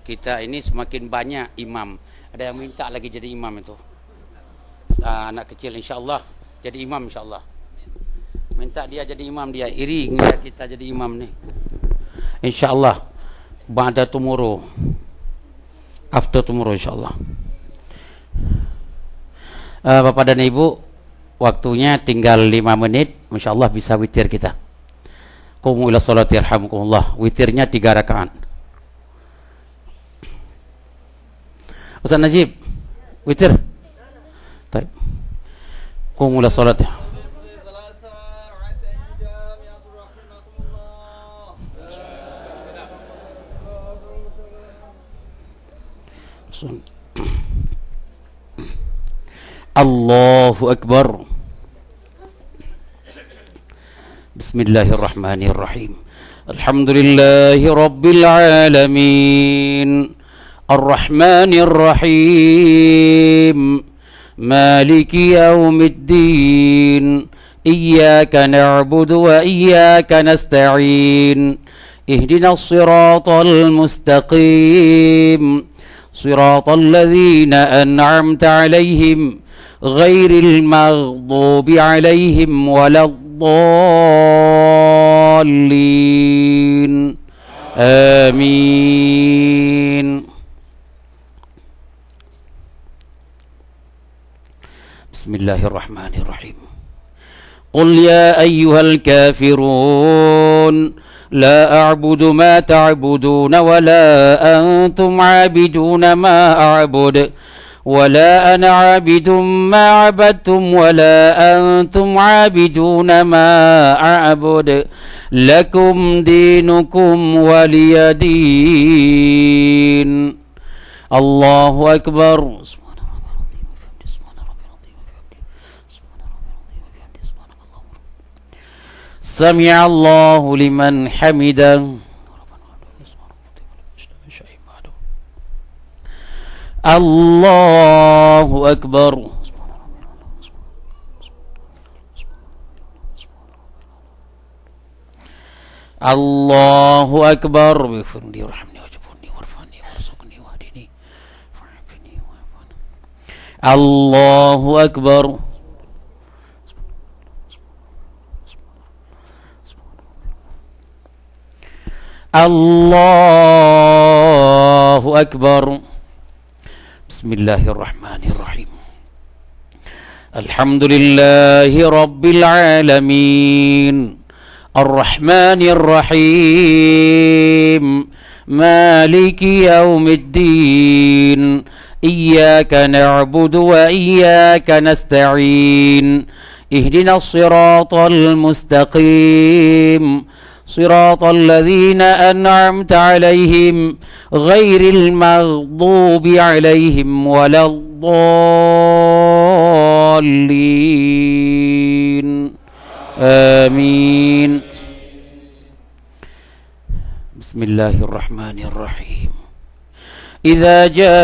kita ini semakin banyak imam. Ada yang minta lagi jadi imam itu. Anak kecil insya-Allah jadi imam insya-Allah. Minta dia jadi imam, dia iri ngelihat kita jadi imam nih. Insya-Allah ba'da tomorrow. After tomorrow insya-Allah. Bapak dan Ibu, waktunya tinggal 5 menit, insya-Allah bisa witir kita. Qumu ila sholati yarhamukumullah. Witirnya 3 rakaat. Ustaz Najib, witir. Baik. Qumu ila sholati. Allahu Akbar. Bismillahirrahmanirrahim. Alhamdulillahi Rabbil Alamin. Ar-Rahmanir Rahim. Maliki Yawmiddin. Iyyaka na'budu wa iyyaka nasta'in. Ihdinas siratal mustaqim. Siratal ladzina an'amta 'alaihim ghairil maghdubi 'alaihim waladdallin. Amin. Bismillahirrahmanirrahim. Qul ya ayyuhal kafirun لا أعبد ما تعبدون ولا أنتم عابدون ما أعبد ولا أنا عابد ما عبدتم ولا أنتم عابدون ما أعبد لكم دينكم ولي دين. الله أكبر. سمع الله لمن حمده. الله أكبر. الله أكبر. بفضلي ورحمني وجبرني وارفعني وارزقني واهدني وعافني وعافني. الله أكبر. الله أكبر. بسم الله الرحمن الرحيم. الحمد لله رب العالمين الرحمن الرحيم مالك يوم الدين إياك نعبد وإياك نستعين اهدنا الصراط المستقيم صراط الذين أنعمت عليهم غير المغضوب عليهم ولا الضالين. آمين. بسم الله الرحمن الرحيم. إذا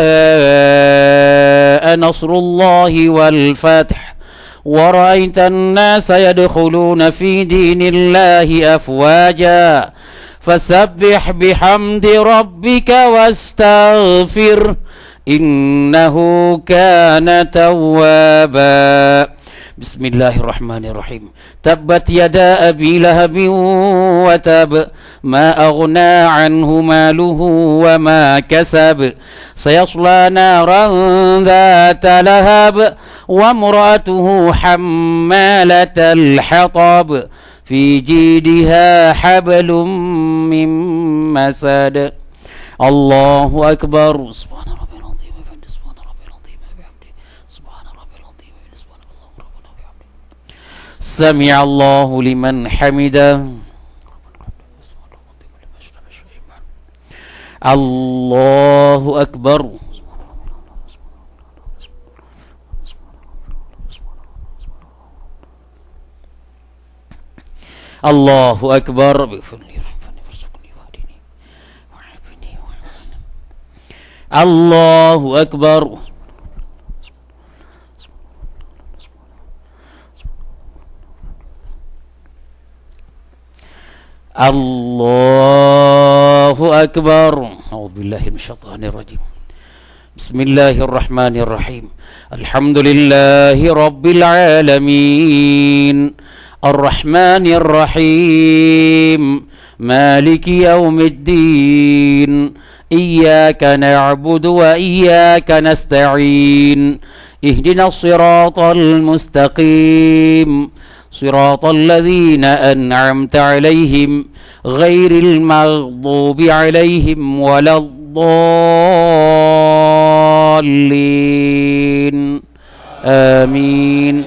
جاء نصر الله والفتح ورأيت الناس يدخلون في دين الله أفواجا فسبح بحمد ربك واستغفر إنه كان توابا. بسم الله الرحمن الرحيم. تبت يدا أبي لهب وتب ما أغنى عنه ماله وما كسب سيصلى نارا ذات لهب وامرأته حمالة الحطب في جيدها حبل من مسد. الله أكبر. سبحان ربي العظيم وبحمده سبحان ربي العظيم وبحمده سبحان ربي العظيم وبحمده سبحان الله ربنا وبحمده سمع الله لمن حمده. الله أكبر. الله أكبر. الله أكبر. الله أكبر. أعوذ بالله من الشيطان الرجيم. بسم الله الرحمن الرحيم. الحمد لله رب العالمين الرحمن الرحيم مالك يوم الدين إياك نعبد وإياك نستعين اهدنا الصراط المستقيم صراط الذين أنعمت عليهم غير المغضوب عليهم ولا الضالين آمين.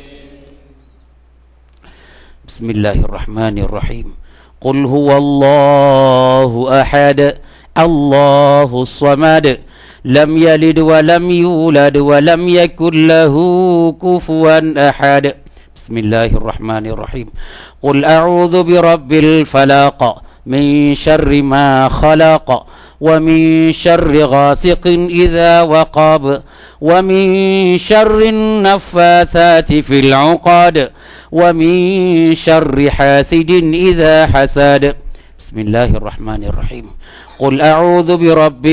بسم الله الرحمن الرحيم. قل هو الله أحد الله الصمد لم يلد ولم يولد ولم يكن له كفوا أحد. بسم الله الرحمن الرحيم. قل أعوذ برب الفلق من شر ما خلق ومن شر غاسق إذا وقب ومن شر النفاثات في العقد ومن شر حاسد إذا حسد. بسم الله الرحمن الرحيم. قل أعوذ برب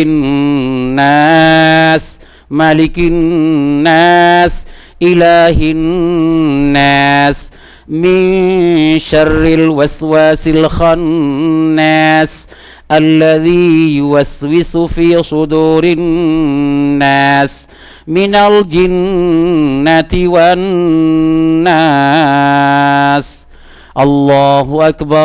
الناس مالك الناس إله الناس من شر الوسواس الخناس الذي يوسوس في صدور الناس من الجنة والناس. الله أكبر.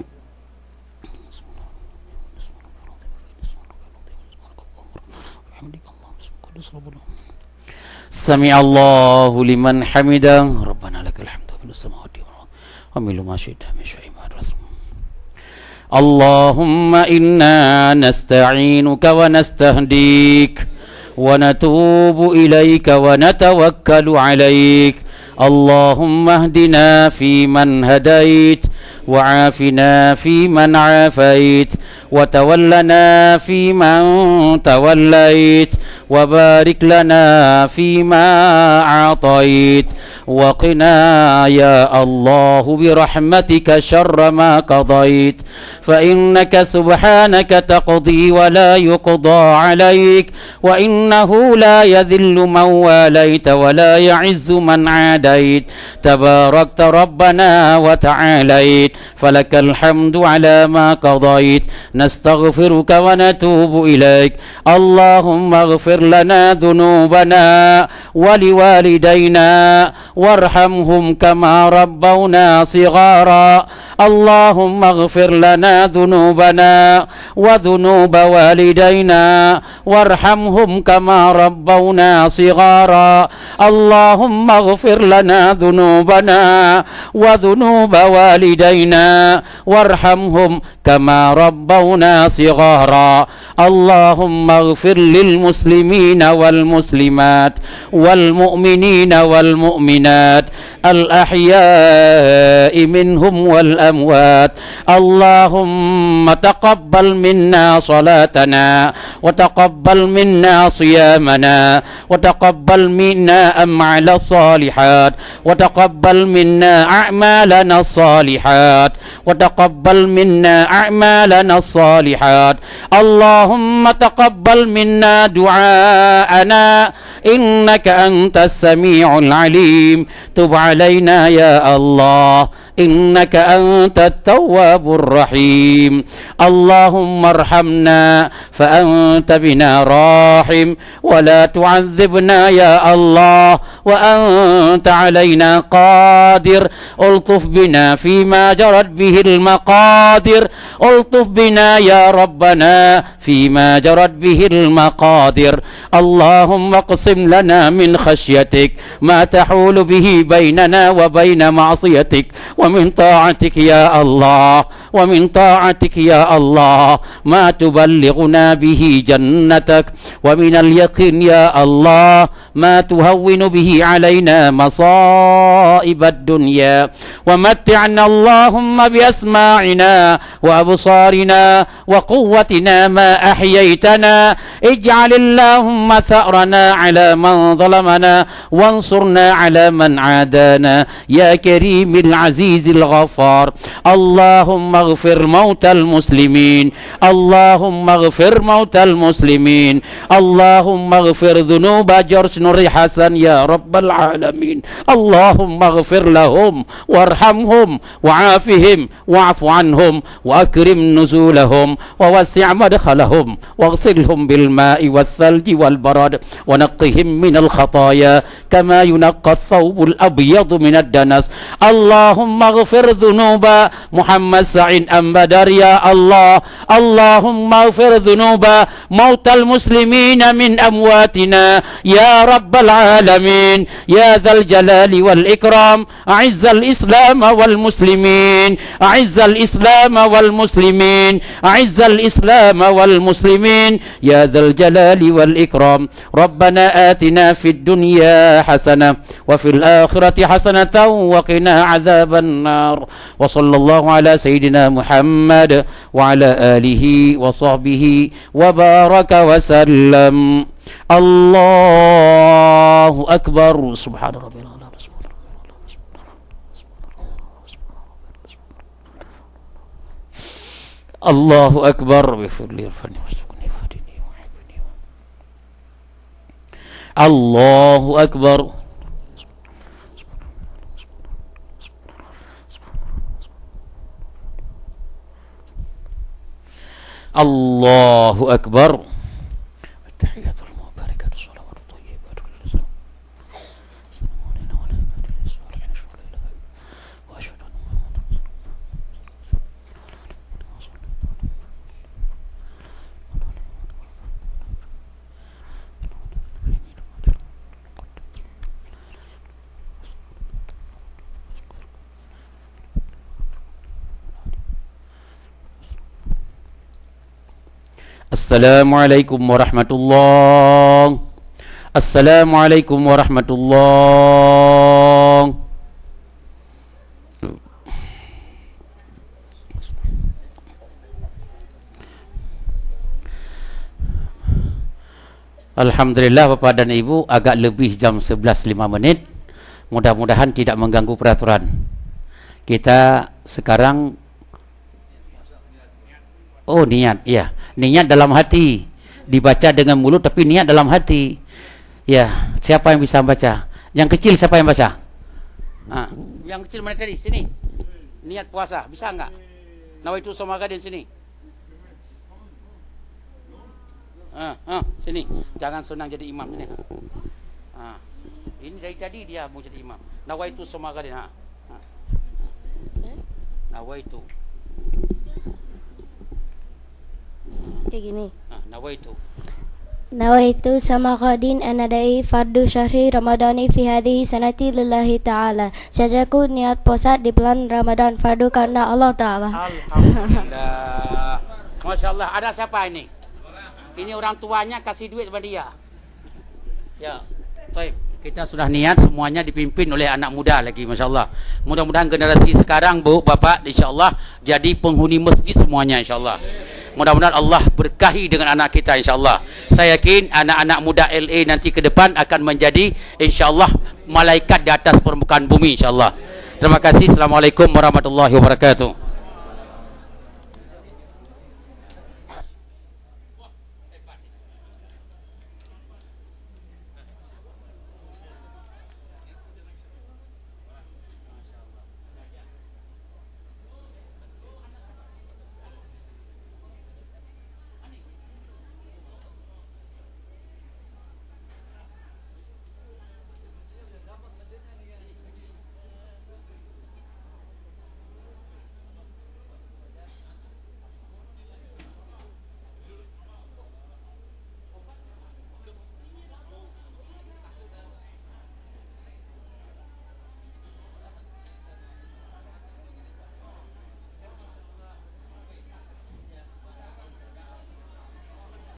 سمع الله لمن حمده ربنا لك الحمد من السماوات ومن ما شئت من شيء ما رزق. اللهم إنا نستعينك ونستهديك ونتوب إليك ونتوكل عليك. اللهم اهدنا فيمن هديت وعافنا فيمن عافيت وتولنا فيمن توليت وبارك لنا فيما أعطيت وقنا يا الله برحمتك شر ما قضيت فإنك سبحانك تقضي ولا يقضى عليك وإنه لا يذل من واليت ولا يعز من عاديت تباركت ربنا وتعاليت فلك الحمد على ما قضيت. نستغفرك ونتوب إليك. اللهم اغفر لنا ذنوبنا ولوالدينا وارحمهم كما ربونا صغارا. اللهم اغفر لنا ذنوبنا وذنوب والدينا وارحمهم كما ربونا صغارا. اللهم اغفر لنا ذنوبنا وذنوب والدينا وارحمهم كما ربونا صغارا. اللهم اغفر للمسلمين والمسلمات والمؤمنين والمؤمنات الأحياء منهم والأموات. اللهم تقبل منا صلاتنا وتقبل منا صيامنا وتقبل منا أعمال الصالحات وتقبل منا أعمالنا الصالحات وتقبل منا أعمالنا الصالحات. اللهم تقبل منا دعاءنا إنك أنت السميع العليم. تب علينا يا الله إنك أنت التواب الرحيم. اللهم ارحمنا فأنت بنا راحم ولا تعذبنا يا الله وأنت علينا قادر. ألطف بنا فيما جرت به المقادر. ألطف بنا يا ربنا فيما جرت به المقادر. اللهم اقسم لنا من خشيتك ما تحول به بيننا وبين معصيتك ومن طاعتك يا الله ومن طاعتك يا الله ما تبلغنا به جنتك ومن اليقين يا الله ما تهون به علينا مصائب الدنيا ومتعنا اللهم بأسماعنا وأبصارنا وقوتنا ما أحييتنا اجعل اللهم ثأرنا على من ظلمنا وانصرنا على من عادانا يا كريم العزيز الغفار اللهم اغفر موتى المسلمين اللهم اغفر موتى المسلمين اللهم اغفر ذنوب جورج نوري حسن يا رب العالمين اللهم اغفر لهم وارحمهم وعافهم واعف عنهم وأكرم نزولهم ووسع مدخلهم واغسلهم بالماء والثلج والبرد ونقهم من الخطايا كما ينقى الثوب الأبيض من الدنس اللهم اغفر ذنوب محمد سعيد أمبدر يا الله اللهم اغفر ذنوب موتى المسلمين من أمواتنا يا رب العالمين يا ذا الجلال والإكرام أعز الإسلام والمسلمين أعز الإسلام والمسلمين أعز الإسلام والمسلمين يا ذا الجلال والإكرام ربنا آتنا في الدنيا حسنة وفي الآخرة حسنة وقنا عذاب النار وصلى الله على سيدنا محمد وعلى آله وصحبه وبارك وسلم الله أكبر سبحان ربي العظيم الله أكبر بفضل الفن الله أكبر الله أكبر التحيات المباركة الصلوات الطيبات السلام علينا وعلى عباد الصالحين وأشهد أن محمدا رسول الله. Assalamualaikum warahmatullahi. Assalamualaikum warahmatullahi. Alhamdulillah Bapak dan Ibu, agak lebih jam 11.05. Mudah-mudahan tidak mengganggu peraturan. Kita sekarang niat, ya. Niat dalam hati, dibaca dengan mulut tapi niat dalam hati. Ya, siapa yang bisa baca? Yang kecil siapa yang baca? Yang kecil mana tadi? Sini. Niat puasa, bisa enggak? Nawaitu Somagadin sini. Sini. Jangan senang jadi imam sini. Ini dari tadi dia mau jadi imam. Nawaitu Somagadin. Nawaitu. Kayak gini. Nawaitu sama qadin anadai fardu syahri ramadhani fi hadhihi sanati lillahi ta'ala. Sajaku niat puasa di bulan Ramadan fardu karena Allah Ta'ala. Alhamdulillah. Masya Allah. Ada siapa ini? Ini orang tuanya kasih duit kepada dia. Ya. Baik. Kita sudah niat semuanya dipimpin oleh anak muda lagi, Masya Allah. Mudah-mudahan generasi sekarang, Bu, Bapak, insya Allah jadi penghuni masjid semuanya, insya Allah. Mudah-mudahan Allah berkahi dengan anak kita, insya Allah. Saya yakin anak-anak muda LA nanti ke depan akan menjadi, insya Allah, malaikat di atas permukaan bumi, insya Allah. Terima kasih. Assalamualaikum warahmatullahi wabarakatuh.